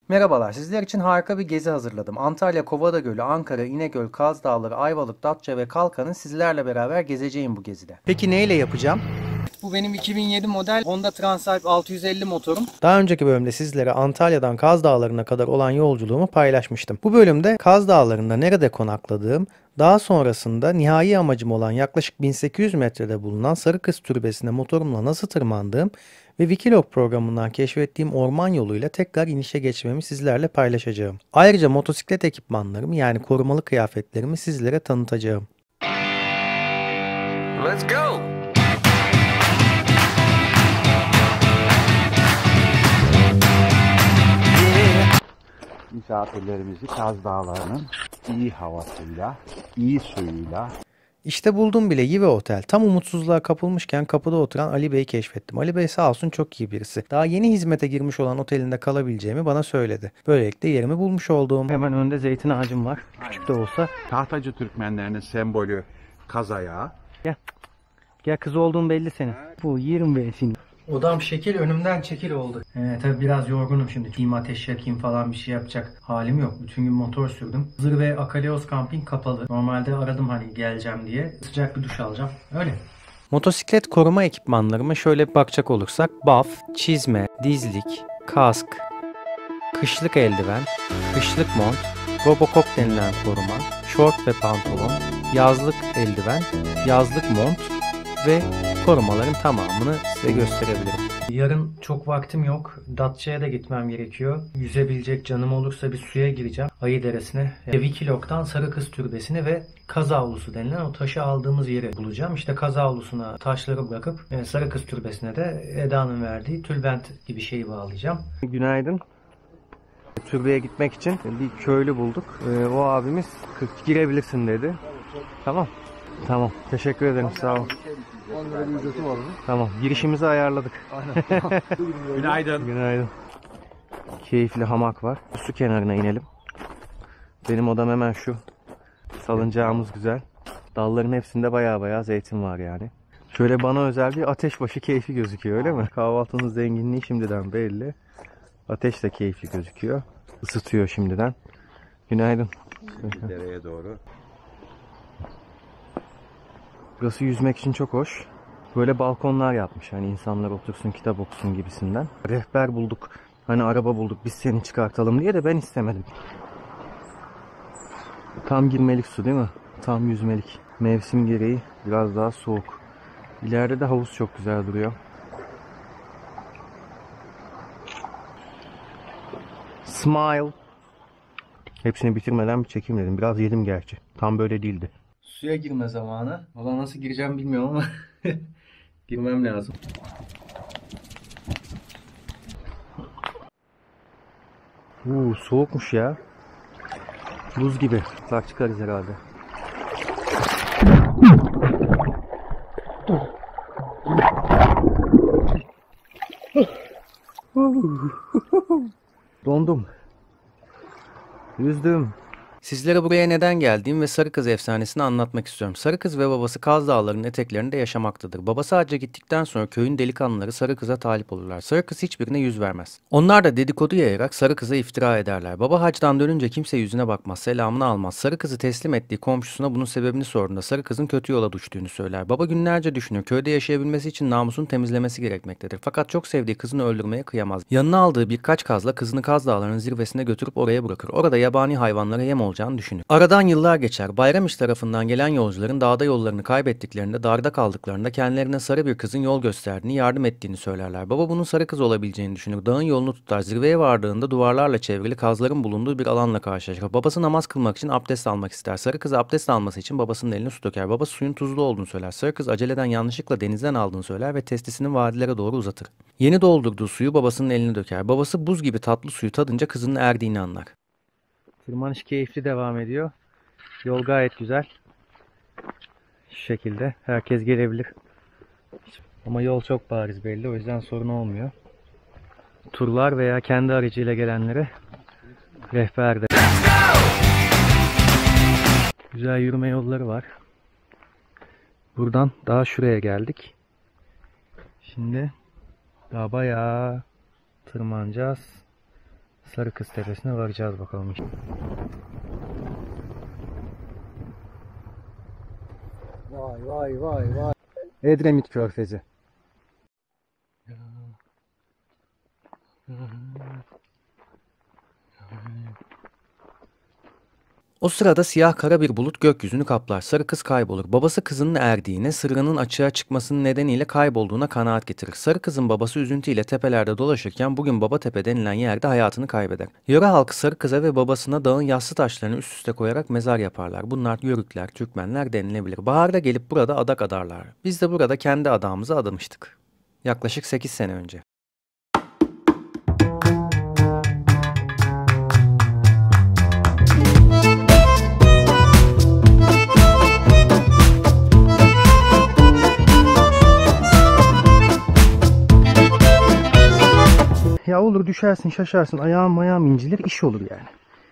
Merhabalar, sizler için harika bir gezi hazırladım. Antalya, Kovada Gölü, Ankara, İnegöl, Kaz Dağları, Ayvalık, Datça ve Kalkan'ı sizlerle beraber gezeceğim bu gezide. Peki neyle yapacağım? Bu benim 2007 model Honda Transalp 650 motorum. Daha önceki bölümde sizlere Antalya'dan Kaz Dağları'na kadar olan yolculuğumu paylaşmıştım. Bu bölümde Kaz Dağları'nda nerede konakladığım, daha sonrasında nihai amacım olan yaklaşık 1800 metrede bulunan Sarıkız Türbesi'ne motorumla nasıl tırmandığım ve Wikiloc programından keşfettiğim orman yoluyla tekrar inişe geçmemi sizlerle paylaşacağım. Ayrıca motosiklet ekipmanlarımı yani korumalı kıyafetlerimi sizlere tanıtacağım. Let's go! Misafirlerimizi Kaz Dağları'nın iyi havasıyla, iyi suyuyla, İşte buldum bile Yive Otel. Tam umutsuzluğa kapılmışken kapıda oturan Ali Bey'i keşfettim. Ali Bey sağ olsun çok iyi birisi. Daha yeni hizmete girmiş olan otelinde kalabileceğimi bana söyledi. Böylelikle yerimi bulmuş oldum. Hemen önde zeytin ağacım var. Küçük de olsa. Tahtacı Türkmenlerinin sembolü kaz ayağı. Gel kız olduğun belli senin. Bu yerim ben seni. Odam şekil önümden çekil oldu. Tabii biraz yorgunum şimdi. Gideyim ateş yakayım falan bir şey yapacak halim yok. Bütün gün motor sürdüm. Hızır ve Akaleos Camping kapalı. Normalde aradım hani geleceğim diye. Sıcak bir duş alacağım. Öyle. Motosiklet koruma ekipmanlarıma şöyle bir bakacak olursak baf, çizme, dizlik, kask, kışlık eldiven, kışlık mont, Robocop denilen koruma, şort ve pantolon, yazlık eldiven, yazlık mont ve korumaların tamamını size gösterebilirim. Yarın çok vaktim yok. Datça'ya da gitmem gerekiyor. Yüzebilecek canım olursa bir suya gireceğim. Ayı Deresi'ne. Vikilok'tan Sarıkız Türbesi'ni ve Kaz Avlusu denilen o taşı aldığımız yeri bulacağım. İşte Kaz Avlusu'na taşları bırakıp Sarıkız Türbesi'ne de Eda'nın verdiği tülbent gibi şeyi bağlayacağım. Günaydın. Türbeye gitmek için bir köylü bulduk. O abimiz girebilirsin dedi. Tamam. Tamam. Teşekkür ederim. Sağ ol. 10 lira bir ücreti var onun. Tamam. Girişimizi ayarladık. Aynen. Günaydın. Günaydın. Keyifli hamak var. Su kenarına inelim. Benim odam hemen şu. Salıncağımız güzel. Dalların hepsinde baya zeytin var yani. Şöyle bana özel bir ateşbaşı keyfi gözüküyor öyle mi? Kahvaltının zenginliği şimdiden belli. Ateş de keyifli gözüküyor. Isıtıyor şimdiden. Günaydın. Dereye doğru. Burası yüzmek için çok hoş. Böyle balkonlar yapmış. Hani insanlar otursun kitap okusun gibisinden. Rehber bulduk. Hani araba bulduk biz seni çıkartalım diye de ben istemedim. Tam girmelik su değil mi? Tam yüzmelik. Mevsim gereği biraz daha soğuk. İleride de havuz çok güzel duruyor. Smile. Hepsini bitirmeden bir çekeyim dedim. Biraz yedim gerçi. Tam böyle değildi. Suya girme zamanı. Valla nasıl gireceğim bilmiyorum ama girmem lazım. Soğukmuş ya. Buz gibi. Bak çıkarız herhalde. Dondum. Yüzdüm. Sizlere buraya neden geldiğim ve Sarı Kız efsanesini anlatmak istiyorum. Sarı Kız ve babası Kaz Dağları'nın eteklerinde yaşamaktadır. Babası hacca gittikten sonra köyün delikanlıları Sarı Kız'a talip olurlar. Sarı Kız hiçbirine yüz vermez. Onlar da dedikodu yayarak Sarı Kız'a iftira ederler. Baba hacdan dönünce kimse yüzüne bakmaz, selamını almaz. Sarı Kız'ı teslim ettiği komşusuna bunun sebebini sorduğunda Sarı Kız'ın kötü yola düştüğünü söyler. Baba günlerce düşünür. Köyde yaşayabilmesi için namusunu temizlemesi gerekmektedir. Fakat çok sevdiği kızını öldürmeye kıyamaz. Yanına aldığı birkaç kazla kızını Kaz Dağları'nın zirvesine götürüp oraya bırakır. Orada yabani hayvanlara yem olacağını düşünür. Aradan yıllar geçer. Bayramiş tarafından gelen yolcuların dağda yollarını kaybettiklerinde, darda kaldıklarında kendilerine sarı bir kızın yol gösterdiğini, yardım ettiğini söylerler. Baba bunun Sarı Kız olabileceğini düşünür. Dağın yolunu tutar. Zirveye vardığında duvarlarla çevrili kazların bulunduğu bir alanla karşılaşır. Babası namaz kılmak için abdest almak ister. Sarı Kız abdest alması için babasının eline su döker. Babası suyun tuzlu olduğunu söyler. Sarı Kız aceleden yanlışlıkla denizden aldığını söyler ve testisini vadilere doğru uzatır. Yeni doldurduğu suyu babasının eline döker. Babası buz gibi tatlı suyu tadınca kızının erdiğini anlar. Tırmanış keyifli devam ediyor. Yol gayet güzel. Şu şekilde herkes gelebilir. Ama yol çok bariz belli, o yüzden sorun olmuyor. Turlar veya kendi aracıyla gelenlere rehber de. Güzel yürüme yolları var. Buradan daha şuraya geldik. Şimdi daha bayağı tırmanacağız. Sarıkız Tepesi'ne varacağız bakalım. Vay vay vay vay. Edremit Körfezi. O sırada siyah kara bir bulut gökyüzünü kaplar. Sarı kız kaybolur. Babası kızının erdiğine, sırrının açığa çıkmasının nedeniyle kaybolduğuna kanaat getirir. Sarı kızın babası üzüntüyle tepelerde dolaşırken bugün Babatepe denilen yerde hayatını kaybeder. Yöre halkı sarı kıza ve babasına dağın yassı taşlarını üst üste koyarak mezar yaparlar. Bunlar Yörükler, Türkmenler denilebilir. Baharda gelip burada adak adarlar. Biz de burada kendi adağımızı adamıştık. Yaklaşık 8 sene önce. Ya olur düşersin şaşarsın ayağım incilir iş olur yani.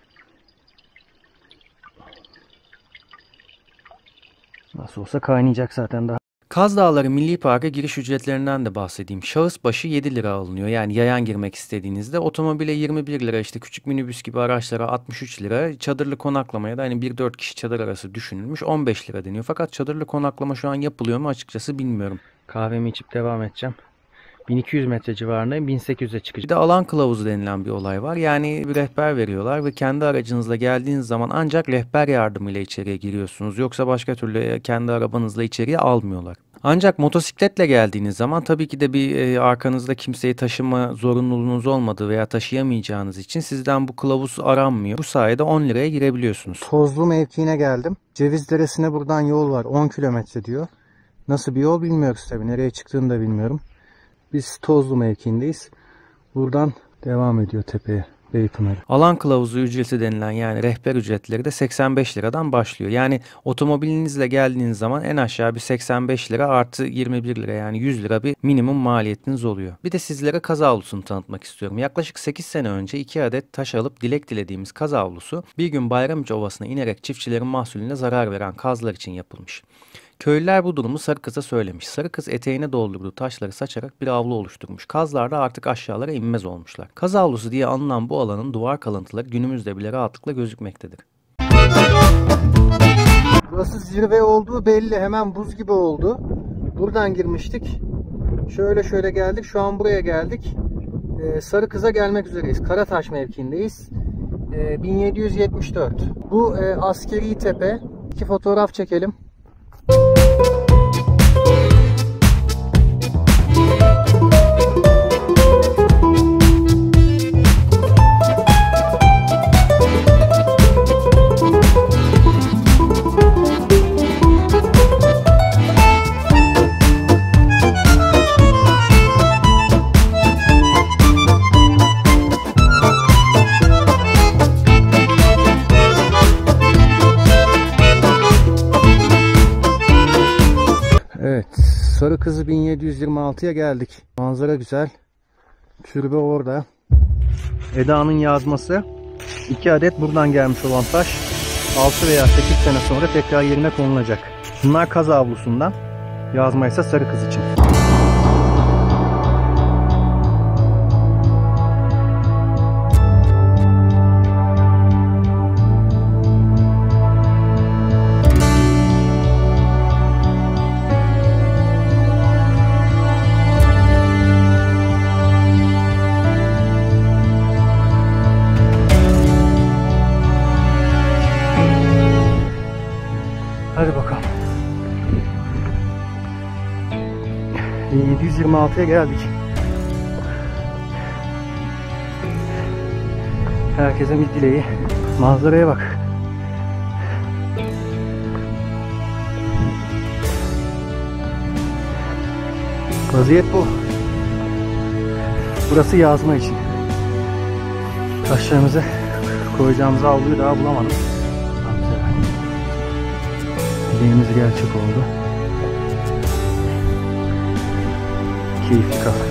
Nasıl olsa kaynayacak zaten daha. Kaz Dağları Milli Park'a giriş ücretlerinden de bahsedeyim. Şahıs başı 7 lira alınıyor. Yani yayan girmek istediğinizde otomobile 21 lira, işte küçük minibüs gibi araçlara 63 lira, çadırlı konaklamaya da hani 1-4 kişi çadır arası düşünülmüş 15 lira deniyor. Fakat çadırlı konaklama şu an yapılıyor mu açıkçası bilmiyorum. Kahvemi içip devam edeceğim. 1200 metre civarındayım, 1800'e çıkacağım. Bir de alan kılavuzu denilen bir olay var. Yani bir rehber veriyorlar ve kendi aracınızla geldiğiniz zaman ancak rehber yardımıyla içeriye giriyorsunuz. Yoksa başka türlü kendi arabanızla içeriye almıyorlar. Ancak motosikletle geldiğiniz zaman tabii ki de bir arkanızda kimseyi taşıma zorunluluğunuz olmadığı veya taşıyamayacağınız için sizden bu kılavuz aranmıyor. Bu sayede 10 liraya girebiliyorsunuz. Tozlu mevkiine geldim. Ceviz Deresi'ne buradan yol var 10 kilometre diyor. Nasıl bir yol bilmiyoruz tabii. Nereye çıktığını da bilmiyorum. Biz Tozlu mevkiindeyiz. Buradan devam ediyor tepeye. Beypınarı. Alan kılavuzu ücreti denilen yani rehber ücretleri de 85 liradan başlıyor. Yani otomobilinizle geldiğiniz zaman en aşağı bir 85 lira artı 21 lira yani 100 lira bir minimum maliyetiniz oluyor. Bir de sizlere kaz avlusunu tanıtmak istiyorum. Yaklaşık 8 sene önce 2 adet taş alıp dilek dilediğimiz kaz avlusu bir gün Bayramiçi Ovası'na inerek çiftçilerin mahsulüne zarar veren kazlar için yapılmış. Köylüler bu durumu Sarı Kız'a söylemiş. Sarı Kız eteğine doldurduğu taşları saçarak bir avlu oluşturmuş. Kazlar da artık aşağılara inmez olmuşlar. Kaz avlusu diye anılan bu alanın duvar kalıntıları günümüzde bile rahatlıkla gözükmektedir. Burası zirve olduğu belli. Hemen buz gibi oldu. Buradan girmiştik. Şöyle geldik. Şu an buraya geldik. Sarı Kız'a gelmek üzereyiz. Karataş mevkiindeyiz. 1774. Bu askeri tepe. İki fotoğraf çekelim. Evet, Sarı Kızı 1726'ya geldik. Manzara güzel. Türbe orada. Eda'nın yazması. 2 adet buradan gelmiş olan taş 6 veya 8 sene sonra tekrar yerine konulacak. Bunlar kaz avlusundan. Yazma ise Sarı Kız için. Hadi bakalım. 1726'ya geldik. Herkesin bir dileği. Manzaraya bak. Vaziyet bu. Burası yazma için. Taşlarımızı koyacağımız avluyu daha bulamadım. Dileğimiz gerçek oldu. Keyifli kal.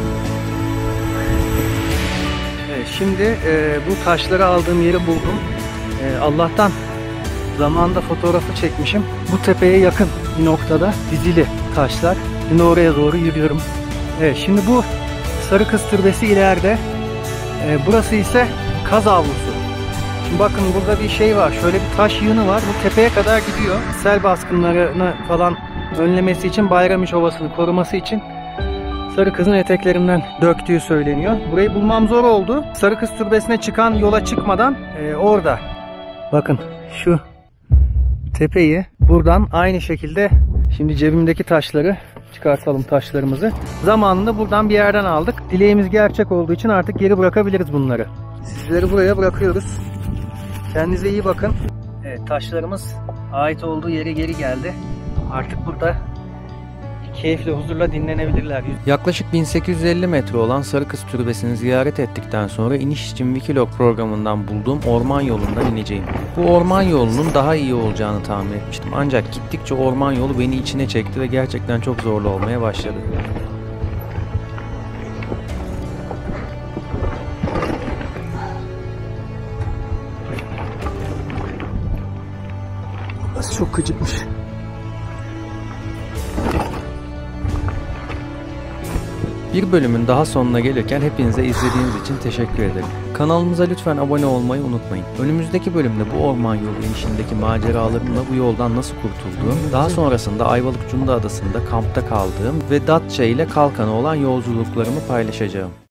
Evet, şimdi bu taşları aldığım yeri buldum. Allah'tan zamanında fotoğrafı çekmişim. Bu tepeye yakın bir noktada dizili taşlar. Şimdi oraya doğru yürüyorum. Evet, şimdi bu Sarı Kız Türbesi ileride. Burası ise kaz avlusu. Şimdi bakın burada bir şey var. Şöyle bir taş yığını var. Bu tepeye kadar gidiyor. Sel baskınlarını falan önlemesi için, Bayramış Ovası'nı koruması için Sarı Kız'ın eteklerinden döktüğü söyleniyor. Burayı bulmam zor oldu. Sarı Kız Türbesi'ne çıkan yola çıkmadan orada. Bakın şu tepeyi buradan aynı şekilde, şimdi cebimdeki taşları çıkartalım, taşlarımızı. Zamanında buradan bir yerden aldık. Dileğimiz gerçek olduğu için artık geri bırakabiliriz bunları. Sizleri buraya bırakıyoruz. Kendinize iyi bakın. Evet, taşlarımız ait olduğu yere geri geldi. Artık burada keyifle, huzurla dinlenebilirler. Yaklaşık 1850 metre olan Sarı Kız Türbesi'ni ziyaret ettikten sonra iniş için Wikiloc programından bulduğum orman yolundan ineceğim. Bu orman yolunun daha iyi olacağını tahmin etmiştim. Ancak gittikçe orman yolu beni içine çekti ve gerçekten çok zorlu olmaya başladı. Burası çok gıcıkmış. Bir bölümün daha sonuna gelirken hepinize izlediğiniz için teşekkür ederim. Kanalımıza lütfen abone olmayı unutmayın. Önümüzdeki bölümde bu orman yolu inişindeki maceralarımla bu yoldan nasıl kurtulduğum, daha sonrasında Ayvalık Cunda Adası'nda kampta kaldığım ve Datça ile Kalkan'a olan yolculuklarımı paylaşacağım.